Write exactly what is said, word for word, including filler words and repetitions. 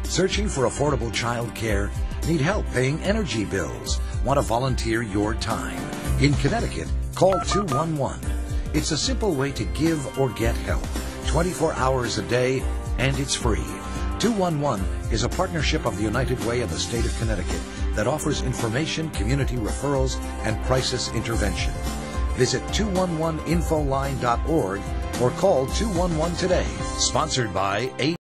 Searching for affordable child care? Need help paying energy bills? Want to volunteer your time? In Connecticut, call two one one. It's a simple way to give or get help, twenty-four hours a day, and it's free. two one one is a partnership of the United Way and the state of Connecticut that offers information, community referrals, and crisis intervention. Visit two one one info line dot org or call two one one today. Sponsored by A